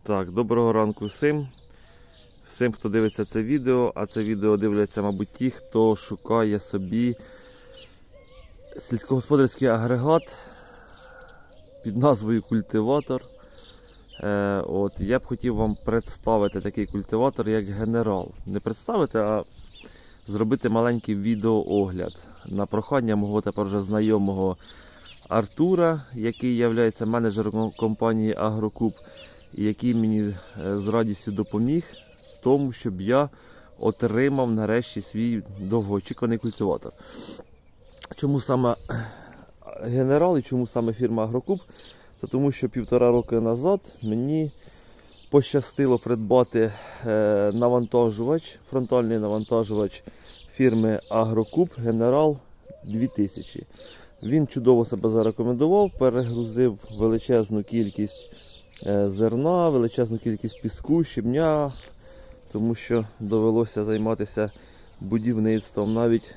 Так, доброго ранку всім, хто дивиться це відео, а це відео дивляться, мабуть, ті, хто шукає собі сільськогосподарський агрегат під назвою культиватор. Я б хотів вам представити такий культиватор, як Генерал. Не представити, а зробити маленький відеоогляд на прохання мого тепер вже знайомого Артура, який є менеджером компанії Агрокуб, і який мені з радістю допоміг в тому, щоб я отримав нарешті свій довгоочікуваний культиватор. Чому саме Генерал і чому саме фірма Агрокуб? Тому що 1,5 роки назад мені пощастило придбати навантажувач, фронтальний навантажувач фірми Агрокуб Генерал 2000. Він чудово себе зарекомендував, перегрузив величезну кількість зерна, величезну кількість піску, щебня, тому що довелося займатися будівництвом. Навіть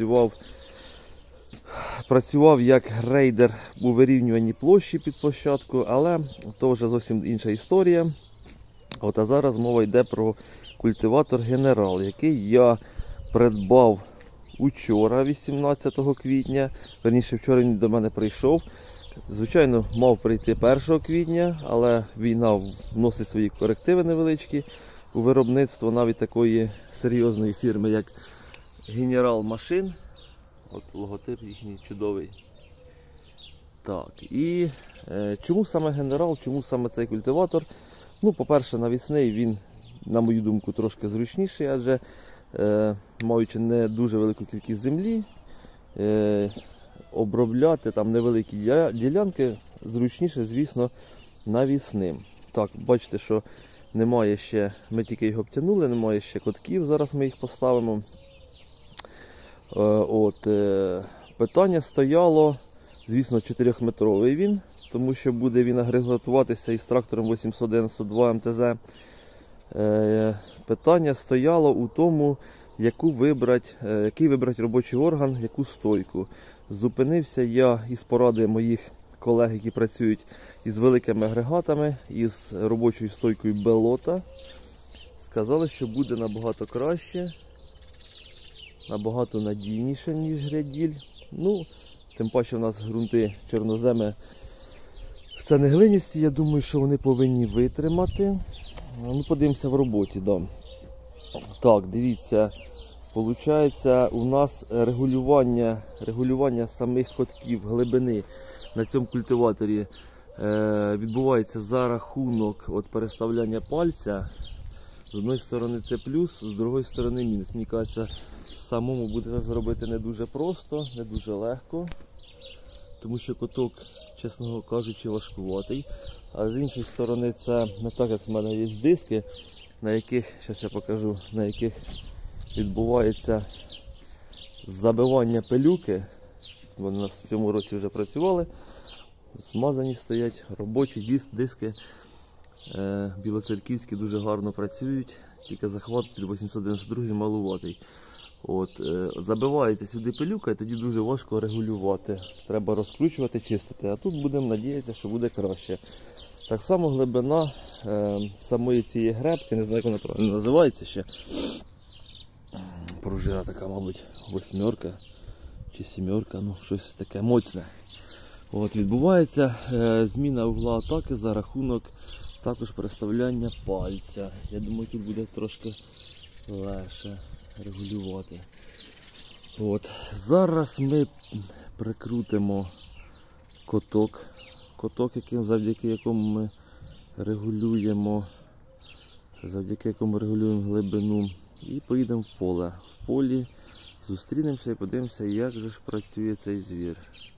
працював як грейдер у вирівнюванні площі під площадку, але то вже зовсім інша історія. А зараз мова йде про культиватор Генерал, який я придбав учора, 18 квітня. Верніше, вчора він до мене прийшов. Звичайно, мав прийти 1 квітня, але війна вносить свої корективи невеличкі у виробництво навіть такої серйозної фірми, як Генерал Машин. От логотип їхній чудовий. Так, і чому саме Генерал, чому саме цей культиватор? Ну, по-перше, навісний він, на мою думку, трошки зручніший, адже маючи не дуже велику кількість землі, обробляти там невеликі ділянки зручніше, звісно, навісним. Так, бачите, що немає ще, ми тільки його обтянули, немає ще котків, зараз ми їх поставимо. Питання стояло, звісно, 4-метровий він, тому що буде він агрегатуватися із трактором 892 МТЗ. Питання стояло у тому, який вибрати робочий орган, яку стойку. Зупинився я із поради моїх колег, які працюють із великими агрегатами, із робочою стойкою Белота. Сказали, що буде набагато краще, набагато надійніше, ніж Гряділь. Ну, тим паче в нас ґрунти чорноземи, це не глиністі, я думаю, що вони повинні витримати. Ну, подивимося в роботі, да. Так, дивіться, виходить, у нас регулювання самих котків глибини на цьому культиваторі відбувається за рахунок переставляння пальця. З однієї сторони це плюс, з другої сторони мінус. Мені кажеться, самому буде це зробити не дуже просто, не дуже легко, тому що коток, чесно кажучи, важкуватий. А з іншої сторони це не так, як в мене є диски, на яких, зараз я покажу, на яких відбувається забивання пилюки. Вони у нас в цьому році вже працювали, змазані стоять, робочі диски. Білоцерківські дуже гарно працюють, тільки захват під 892 малуватий. Забивається сюди пилюка і тоді дуже важко регулювати. Треба розкручувати, чистити, а тут будемо надіятися, що буде краще. Так само глибина самої цієї гребки, не знаю, як вона правильно називається ще. Пружина така, мабуть, 8 чи 7, ну щось таке моцне. Відбувається зміна угла атаки за рахунок також переставляння пальця. Я думаю, тут буде трошки легше регулювати. Зараз ми прикрутимо коток, завдяки якому ми регулюємо глибину, і поїдемо в поле. В полі зустрінемося і подивимося, як же ж працює цей звір.